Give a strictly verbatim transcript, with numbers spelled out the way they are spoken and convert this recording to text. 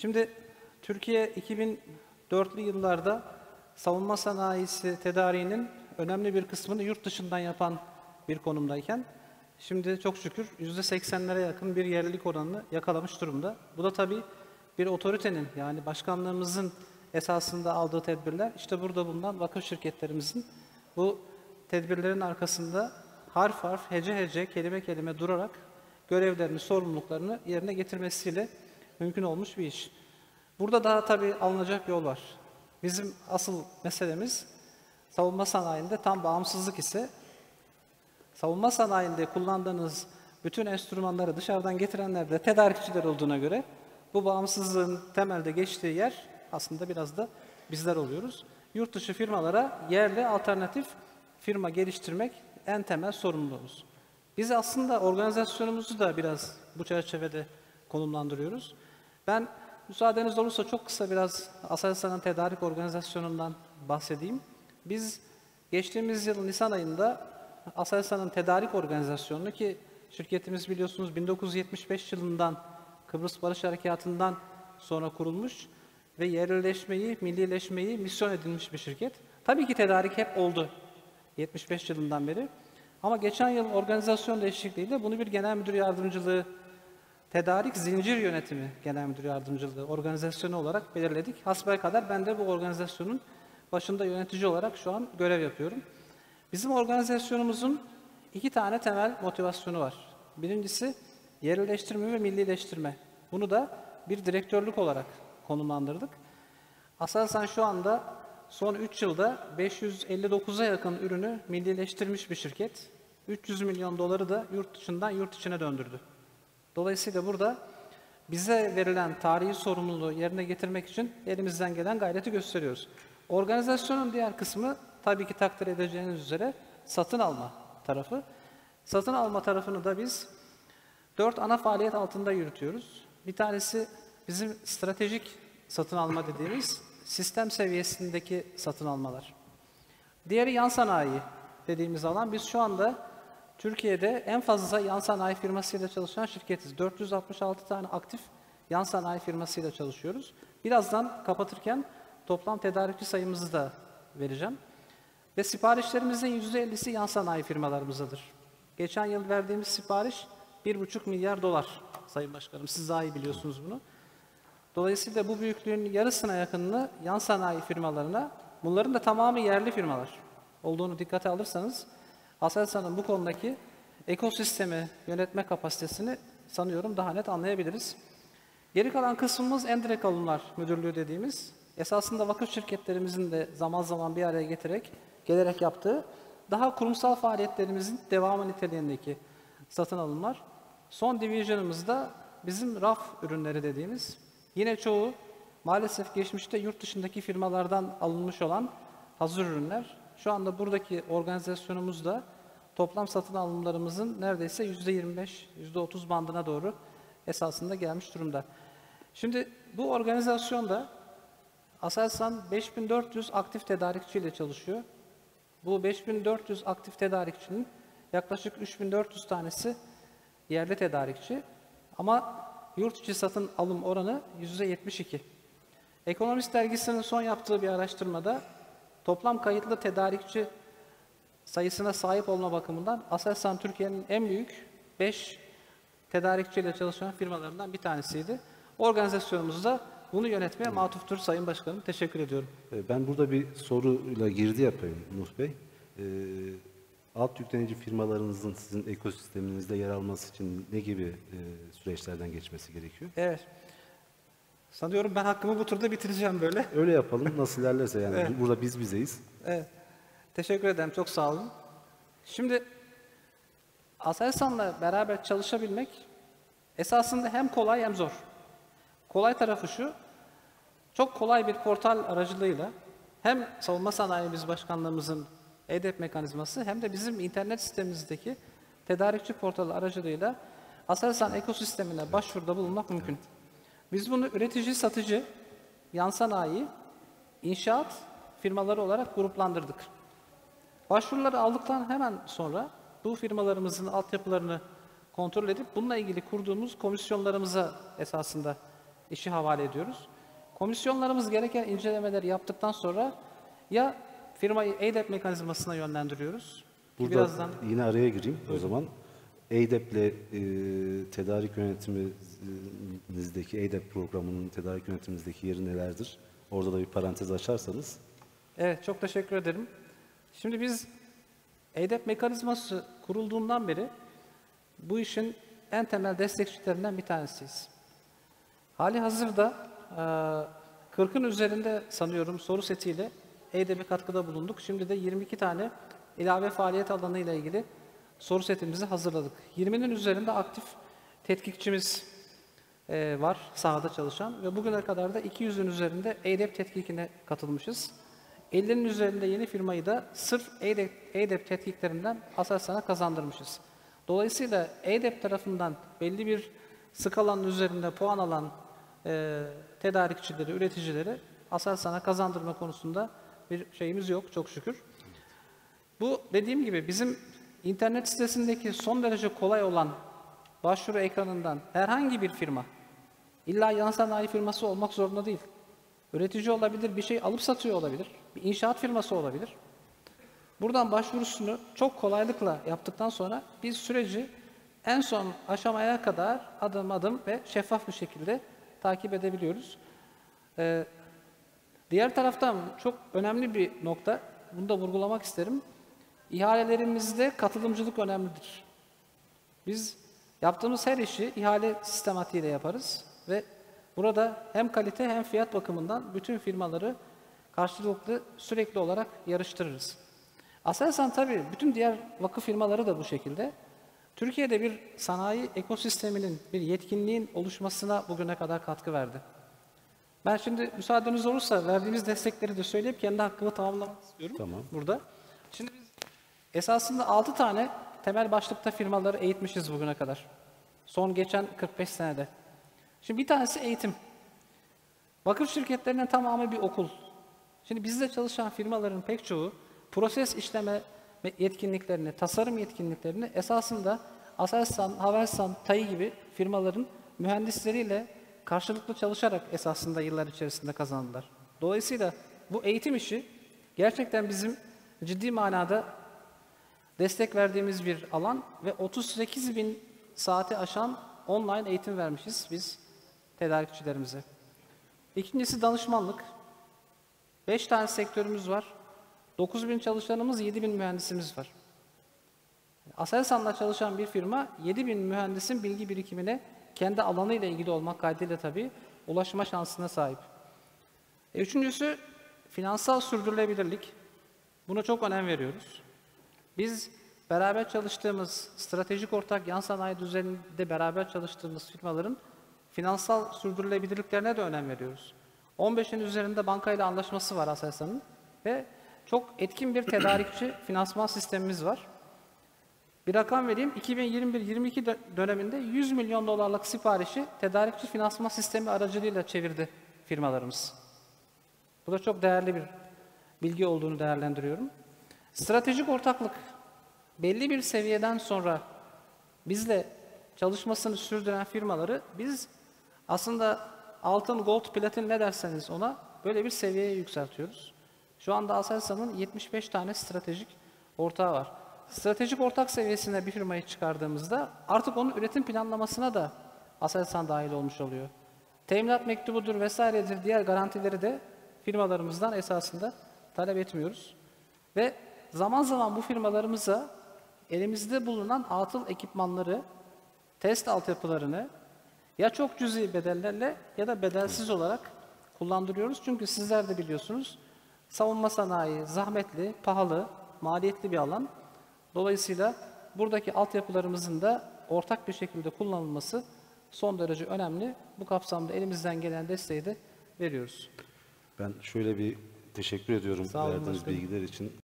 Şimdi Türkiye iki bin dörtlü yıllarda savunma sanayisi tedariğinin önemli bir kısmını yurt dışından yapan bir konumdayken, şimdi çok şükür yüzde seksenlere yakın bir yerlilik oranını yakalamış durumda. Bu da tabii bir otoritenin, yani başkanlığımızın esasında aldığı tedbirler, işte burada bulunan vakıf şirketlerimizin bu tedbirlerin arkasında harf harf, hece hece, kelime kelime durarak görevlerini, sorumluluklarını yerine getirmesiyle mümkün olmuş bir iş. Burada daha tabii alınacak yol var. Bizim asıl meselemiz savunma sanayinde tam bağımsızlık ise, savunma sanayinde kullandığınız bütün enstrümanları dışarıdan getirenler de tedarikçiler olduğuna göre bu bağımsızlığın temelde geçtiği yer aslında biraz da bizler oluyoruz. Yurt dışı firmalara yerli alternatif firma geliştirmek en temel sorumluluğumuz. Biz aslında organizasyonumuzu da biraz bu çerçevede konumlandırıyoruz. Ben müsaadeniz olursa çok kısa biraz Aselsan'ın tedarik organizasyonundan bahsedeyim. Biz geçtiğimiz yıl Nisan ayında Aselsan'ın tedarik organizasyonunu, ki şirketimiz biliyorsunuz bin dokuz yüz yetmiş beş yılından Kıbrıs Barış Harekatı'ndan sonra kurulmuş ve yerleşmeyi, millileşmeyi misyon edilmiş bir şirket. Tabii ki tedarik hep oldu yetmiş beş yılından beri. Ama geçen yıl organizasyon değişikliğiyle bunu bir genel müdür yardımcılığı, tedarik zincir yönetimi genel müdür yardımcılığı organizasyonu olarak belirledik. Hasbelkader ben de bu organizasyonun başında yönetici olarak şu an görev yapıyorum. Bizim organizasyonumuzun iki tane temel motivasyonu var. Birincisi yerleştirme ve millileştirme. Bunu da bir direktörlük olarak konumlandırdık. Aselsan şu anda son üç yılda beş yüz elli dokuza yakın ürünü millileştirmiş bir şirket. üç yüz milyon doları da yurt dışından yurt içine döndürdü. Dolayısıyla burada bize verilen tarihi sorumluluğu yerine getirmek için elimizden gelen gayreti gösteriyoruz. Organizasyonun diğer kısmı tabii ki takdir edeceğiniz üzere satın alma tarafı. Satın alma tarafını da biz dört ana faaliyet altında yürütüyoruz. Bir tanesi bizim stratejik satın alma dediğimiz sistem seviyesindeki satın almalar. Diğeri yan sanayi dediğimiz alan. Biz şu anda Türkiye'de en fazla yan sanayi firmasıyla çalışan şirketiz. dört yüz altmış altı tane aktif yan sanayi firmasıyla çalışıyoruz. Birazdan kapatırken toplam tedarikçi sayımızı da vereceğim. Ve siparişlerimizin yüzde ellisi yan sanayi firmalarımızadır. Geçen yıl verdiğimiz sipariş bir buçuk milyar dolar Sayın Başkanım. Siz daha iyi biliyorsunuz bunu. Dolayısıyla bu büyüklüğün yarısına yakınını yan sanayi firmalarına, bunların da tamamı yerli firmalar olduğunu dikkate alırsanız, Aselsan'ın bu konudaki ekosistemi yönetme kapasitesini sanıyorum daha net anlayabiliriz. Geri kalan kısmımız endirekt alımlar müdürlüğü dediğimiz, esasında vakıf şirketlerimizin de zaman zaman bir araya getirerek, gelerek yaptığı daha kurumsal faaliyetlerimizin devamı niteliğindeki satın alımlar. Son division'ımız da bizim raf ürünleri dediğimiz, yine çoğu maalesef geçmişte yurt dışındaki firmalardan alınmış olan hazır ürünler. Şu anda buradaki organizasyonumuzda toplam satın alımlarımızın neredeyse yüzde yirmi beş, yüzde otuz bandına doğru esasında gelmiş durumda. Şimdi bu organizasyonda Aselsan beş bin dört yüz aktif tedarikçiyle çalışıyor. Bu beş bin dört yüz aktif tedarikçinin yaklaşık üç bin dört yüz tanesi yerli tedarikçi. Ama yurt içi satın alım oranı yüzde yetmiş iki. Ekonomist dergisinin son yaptığı bir araştırmada toplam kayıtlı tedarikçi sayısına sahip olma bakımından Aselsan Türkiye'nin en büyük beş tedarikçiyle çalışan firmalarından bir tanesiydi. Organizasyonumuzda bunu yönetmeye matuftur Sayın Başkanım. Teşekkür ediyorum. Ben burada bir soruyla girdi yapayım Nuh Bey. Ee, alt yüklenici firmalarınızın sizin ekosisteminizde yer alması için ne gibi e, süreçlerden geçmesi gerekiyor? Evet. Sanıyorum ben hakkımı bu turda bitireceğim böyle. Öyle yapalım. Nasıl ilerlerse yani. Evet. Burada biz bizeyiz. Evet. Teşekkür ederim. Çok sağ olun. Şimdi Aselsan'la beraber çalışabilmek esasında hem kolay hem zor. Kolay tarafı şu, çok kolay bir portal aracılığıyla hem Savunma Sanayimiz Başkanlığımızın E D E P mekanizması hem de bizim internet sistemimizdeki tedarikçi portalı aracılığıyla Aselsan ekosistemine başvuruda bulunmak mümkün. Biz bunu üretici, satıcı, yan sanayi, inşaat firmaları olarak gruplandırdık. Başvuruları aldıktan hemen sonra bu firmalarımızın altyapılarını kontrol edip bununla ilgili kurduğumuz komisyonlarımıza esasında işi havale ediyoruz. Komisyonlarımız gereken incelemeleri yaptıktan sonra ya firmayı E D E P mekanizmasına yönlendiriyoruz. Ki Burada birazdan yine araya gireyim o zaman. E D E P ile e, tedarik yönetiminizdeki, E D E P programının tedarik yönetiminizdeki yeri nelerdir? Orada da bir parantez açarsanız. Evet, çok teşekkür ederim. Şimdi biz E D E P mekanizması kurulduğundan beri bu işin en temel destekçilerinden bir tanesiyiz. Hali hazırda kırkın üzerinde sanıyorum soru setiyle E D E P'e katkıda bulunduk. Şimdi de yirmi iki tane ilave faaliyet alanı ile ilgili soru setimizi hazırladık. yirminin üzerinde aktif tetkikçimiz e, var sahada çalışan ve bugüne kadar da iki yüzün üzerinde E D E P tetkikine katılmışız. ellinin üzerinde yeni firmayı da sırf E D E P tetkiklerinden Aselsan'a kazandırmışız. Dolayısıyla E D E P tarafından belli bir skalanın üzerinde puan alan e, tedarikçileri, üreticileri Aselsan'a kazandırma konusunda bir şeyimiz yok çok şükür. Bu dediğim gibi bizim internet sitesindeki son derece kolay olan başvuru ekranından herhangi bir firma, illa yan sanayi firması olmak zorunda değil. Üretici olabilir, bir şey alıp satıyor olabilir, bir inşaat firması olabilir. Buradan başvurusunu çok kolaylıkla yaptıktan sonra biz süreci en son aşamaya kadar adım adım ve şeffaf bir şekilde takip edebiliyoruz. Ee, diğer taraftan çok önemli bir nokta, bunu da vurgulamak isterim. İhalelerimizde katılımcılık önemlidir. Biz yaptığımız her işi ihale sistematiğiyle yaparız ve burada hem kalite hem fiyat bakımından bütün firmaları karşılıklı sürekli olarak yarıştırırız. Aselsan tabii bütün diğer vakıf firmaları da bu şekilde. Türkiye'de bir sanayi ekosisteminin, bir yetkinliğin oluşmasına bugüne kadar katkı verdi. Ben şimdi müsaadeniz olursa verdiğimiz destekleri de söyleyip kendi hakkımı tamamlamak istiyorum Tamam. burada. Şimdi biz esasında altı tane temel başlıkta firmaları eğitmişiz bugüne kadar. Son geçen kırk beş senede. Şimdi bir tanesi eğitim. Vakıf şirketlerinin tamamı bir okul. Şimdi bizde çalışan firmaların pek çoğu proses işleme yetkinliklerini, tasarım yetkinliklerini esasında Aselsan, Havelsan, T A İ gibi firmaların mühendisleriyle karşılıklı çalışarak esasında yıllar içerisinde kazandılar. Dolayısıyla bu eğitim işi gerçekten bizim ciddi manada destek verdiğimiz bir alan ve otuz sekiz bin saati aşan online eğitim vermişiz biz tedarikçilerimize. İkincisi danışmanlık. beş tane sektörümüz var. dokuz bin çalışanımız, yedi bin mühendisimiz var. Aselsan'la çalışan bir firma yedi bin mühendisin bilgi birikimine kendi alanıyla ilgili olmak kaydıyla tabii ulaşma şansına sahip. E, üçüncüsü finansal sürdürülebilirlik. Buna çok önem veriyoruz. Biz beraber çalıştığımız stratejik ortak yan sanayi düzeninde beraber çalıştığımız firmaların finansal sürdürülebilirliklerine de önem veriyoruz. on beşin üzerinde bankayla anlaşması var Aselsan'ın ve çok etkin bir tedarikçi finansman sistemimiz var. Bir rakam vereyim, iki bin yirmi bir yirmi iki döneminde yüz milyon dolarlık siparişi tedarikçi finansman sistemi aracılığıyla çevirdi firmalarımız. Bu da çok değerli bir bilgi olduğunu değerlendiriyorum. Stratejik ortaklık, belli bir seviyeden sonra bizle çalışmasını sürdüren firmaları biz aslında altın, gold, platin ne derseniz ona böyle bir seviyeye yükseltiyoruz. Şu anda Aselsan'ın yetmiş beş tane stratejik ortağı var. Stratejik ortak seviyesine bir firmayı çıkardığımızda artık onun üretim planlamasına da Aselsan dahil olmuş oluyor. Teminat mektubudur vesairedir diğer garantileri de firmalarımızdan esasında talep etmiyoruz. Ve zaman zaman bu firmalarımıza elimizde bulunan atıl ekipmanları, test altyapılarını ya çok cüzi bedellerle ya da bedelsiz olarak kullandırıyoruz. Çünkü sizler de biliyorsunuz savunma sanayi zahmetli, pahalı, maliyetli bir alan. Dolayısıyla buradaki altyapılarımızın da ortak bir şekilde kullanılması son derece önemli. Bu kapsamda elimizden gelen desteği de veriyoruz. Ben şöyle bir teşekkür ediyorum Sağ olun verdiğiniz başkanım. bilgiler için.